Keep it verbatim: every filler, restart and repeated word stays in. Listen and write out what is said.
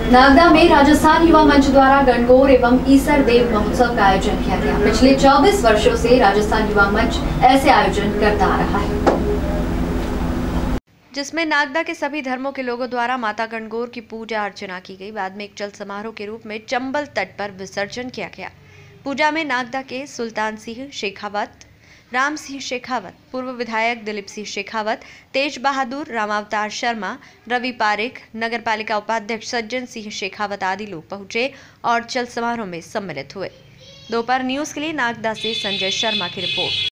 नागदा में राजस्थान युवा मंच द्वारा गणगौर एवं ईसर देव महोत्सव का आयोजन किया गया। पिछले चौबीस वर्षों से राजस्थान युवा मंच ऐसे आयोजन करता आ रहा है, जिसमें नागदा के सभी धर्मों के लोगों द्वारा माता गणगौर की पूजा अर्चना की गई। बाद में एक जल समारोह के रूप में चंबल तट पर विसर्जन किया गया। पूजा में नागदा के सुल्तान सिंह शेखावत, राम सिंह शेखावत, पूर्व विधायक दिलीप सिंह शेखावत, तेज बहादुर, रामावतार शर्मा, रवि पारेख, नगर पालिका उपाध्यक्ष सज्जन सिंह शेखावत आदि लोग पहुंचे और जल समारोह में सम्मिलित हुए। दोपहर न्यूज के लिए नागदा से संजय शर्मा की रिपोर्ट।